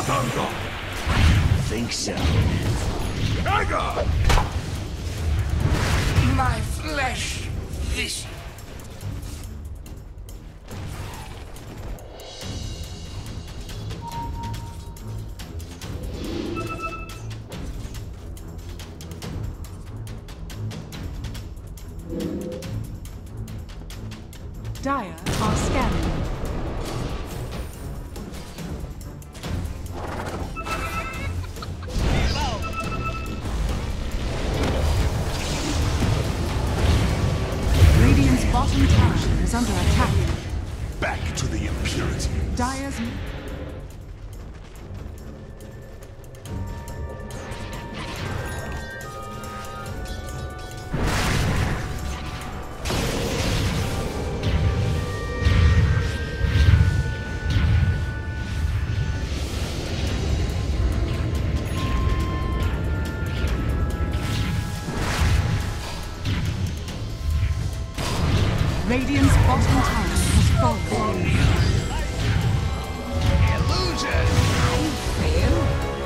Thunder! Think so. Dagger! My flesh vision. Dire are scanning. Radiant's bottom tower is under attack. Back to the impurity. Dire's... Radiant's bottom tower has fallen. Illusion! I fail.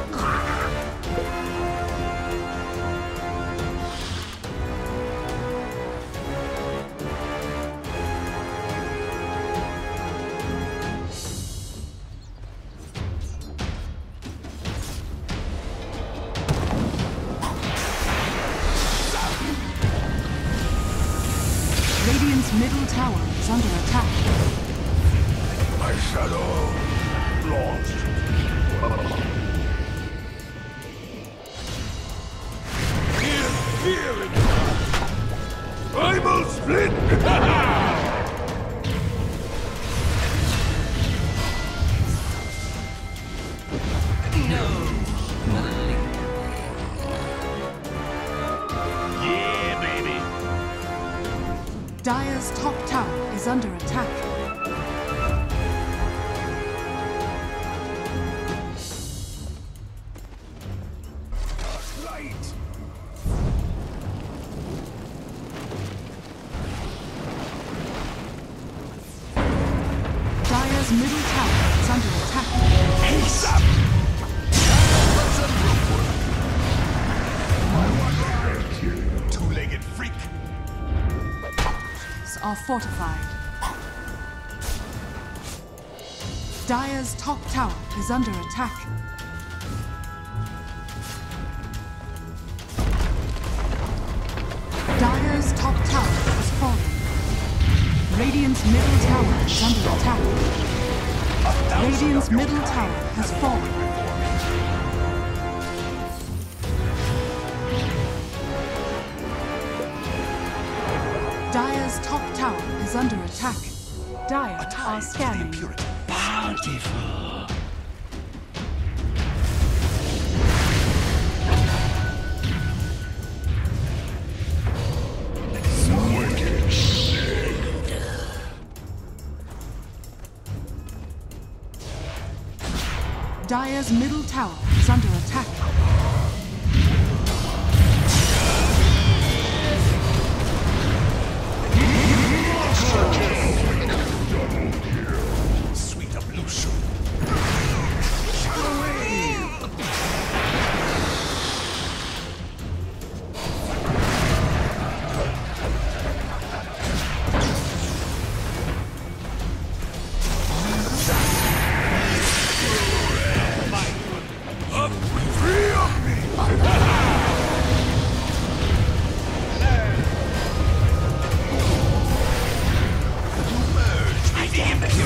Radiant's middle tower is under attack. My shadow lost. Here it is. Primal split! Yeah, baby. Dire's top tower is under attack. Light! Dire's middle tower is under attack. Haste up! Two-legged freak! Are fortified. Dire's top tower is under attack. Dire's top tower has fallen. Radiant's middle tower is under attack. Radiant's middle tower has fallen. Dire's top tower is under attack. Dire are scanning. Bountiful. Wicked shit. Dire's middle tower is under attack. Sweet ablution. Free of me! I damn it!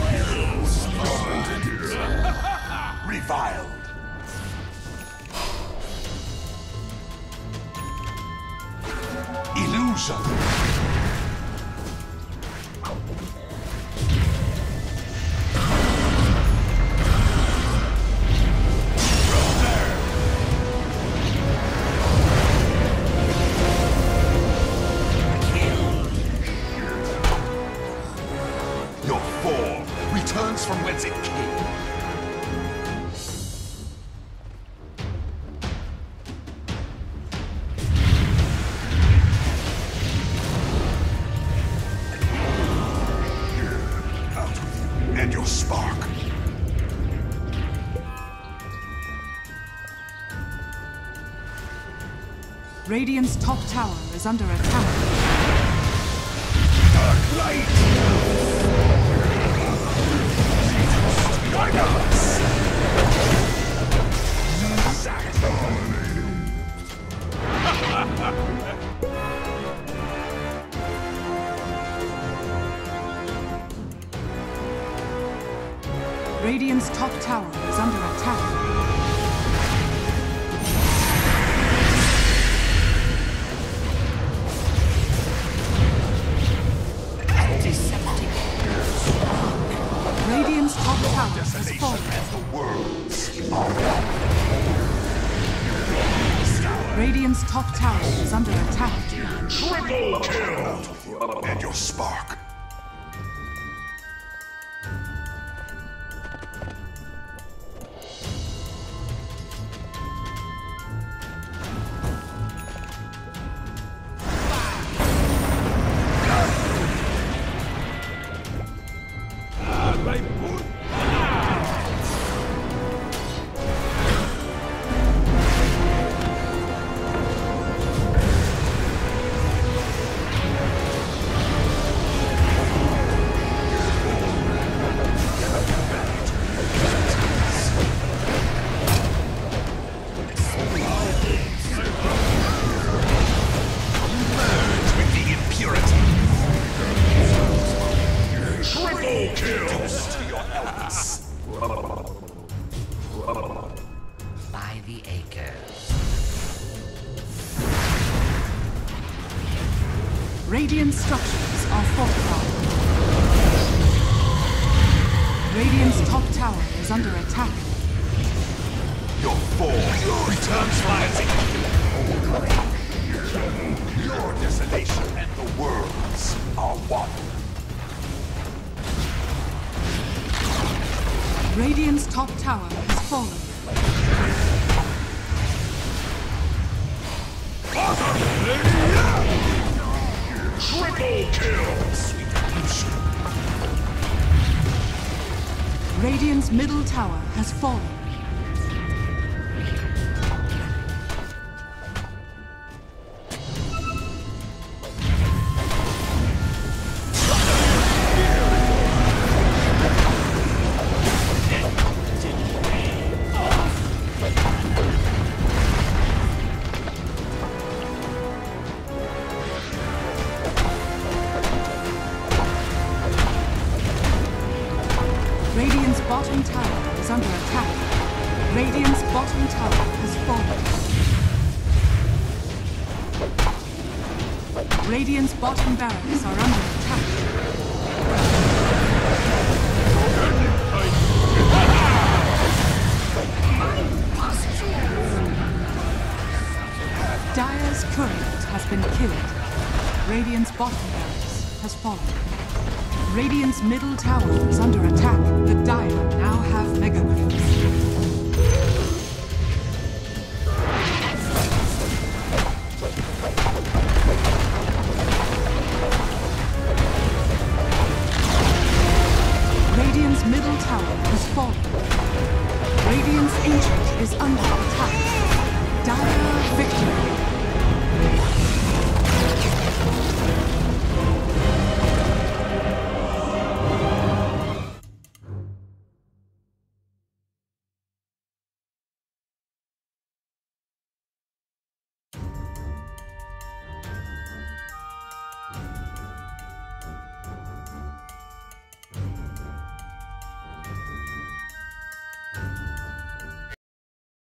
Reviled. Illusion. Your form returns from whence it came. Out with you and your spark. Radiant's top tower is under attack. Dark light! Guide us! Radiant's top tower is under attack. Radiant's top tower has fallen. Radiant's top tower is under attack. Triple kill! And your spark. By the acres. Radiant structures are fortified. Radiant's top tower is under attack. Your fall returns rising. Your desolation and the worlds are one. Radiant's top tower has fallen. Triple kill! Sweet illusion. Radiant's middle tower has fallen. Radiant's bottom tower is under attack. Radiant's bottom tower has fallen. Radiant's bottom barracks are under attack. Dire's courier has been killed. Radiant's bottom barracks has fallen. Radiant's middle tower is under attack. The Dire now have Mega Creeps. Radiant's middle tower has fallen. Radiant's Ancient is under attack. Dire victory.